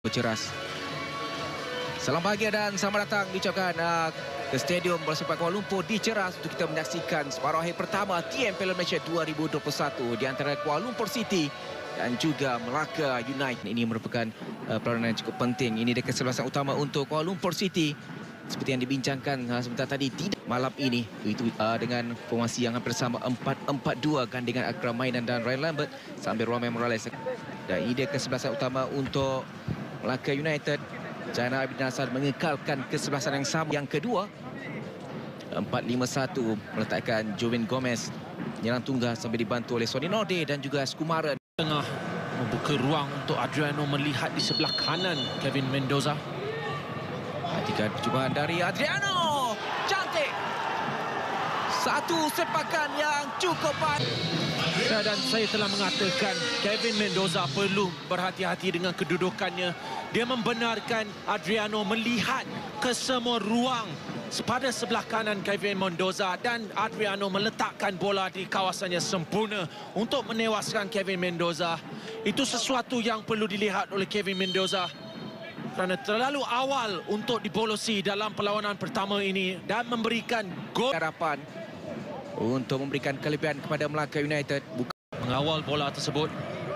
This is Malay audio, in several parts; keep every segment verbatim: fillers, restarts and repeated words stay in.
Ceras. Salam bahagia dan selamat datang diucapkan uh, ke Stadium Bola Sepak Kuala Lumpur di Ceras untuk kita menyaksikan separuh akhir pertama T M Piala Malaysia dua ribu dua puluh satu di antara Kuala Lumpur City dan juga Melaka United. Ini merupakan uh, perlawanan yang cukup penting. Ini dia kesebelasan utama untuk Kuala Lumpur City. Seperti yang dibincangkan uh, sebentar tadi, tidak malam ini itu uh, dengan formasi yang hampir sama empat empat dua gandingan Akram Mainan dan Ryan Lambert sambil Romain Morales. Dan ini dia kesebelasan utama untuk Melaka United. Jana Abidin Hasan mengekalkan kesebelasan yang sama. Yang kedua, empat lima satu meletakkan Jovin Gomez menyerang tunggal sambil dibantu oleh Sonny Norde dan juga Sukumaran. Tengah membuka ruang untuk Adriano melihat di sebelah kanan Kevin Mendoza. Perhatikan percubaan dari Adriano. Cantik. Satu sepakan yang cukup baik. Ya, dan saya telah mengatakan Kevin Mendoza perlu berhati-hati dengan kedudukannya. Dia membenarkan Adriano melihat ke semua ruang pada sebelah kanan Kevin Mendoza dan Adriano meletakkan bola di kawasannya sempurna untuk menewaskan Kevin Mendoza. Itu sesuatu yang perlu dilihat oleh Kevin Mendoza kerana terlalu awal untuk dibolosi dalam perlawanan pertama ini dan memberikan gol. Harapan untuk memberikan kelebihan kepada Melaka United. Bukan mengawal bola tersebut.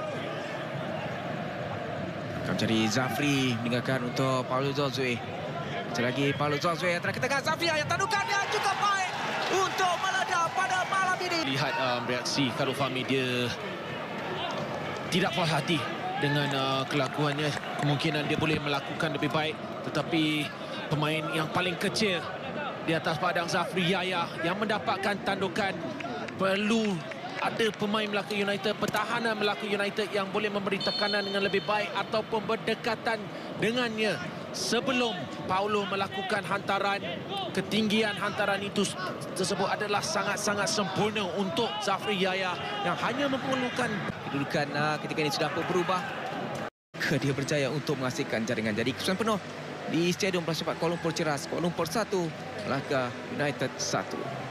Akan mencari Zafri, meninggalkan untuk Paulo Zozue. Sekali lagi Paulo Zozue antara ke tengah. Zafri yang tandukan yang cukup baik untuk meledak pada malam ini. Lihat um, reaksi Khalil Fahmi, dia tidak puas hati dengan uh, kelakuannya. Kemungkinan dia boleh melakukan lebih baik, tetapi pemain yang paling kecil di atas padang, Zafri Yahya, yang mendapatkan tandukan. Perlu ada pemain Melaka United, pertahanan Melaka United yang boleh memberi tekanan dengan lebih baik ataupun berdekatan dengannya sebelum Paulo melakukan hantaran. Ketinggian hantaran itu tersebut adalah sangat-sangat sempurna untuk Zafri Yahya yang hanya memerlukan kedudukan uh, ketika ini sudah berubah. Dia berjaya untuk menghasilkan jaringan. Jadi kesan penuh di Stadium Bola Sepak Kuala Lumpur Ceras. Kuala Lumpur satu, Melaka United satu.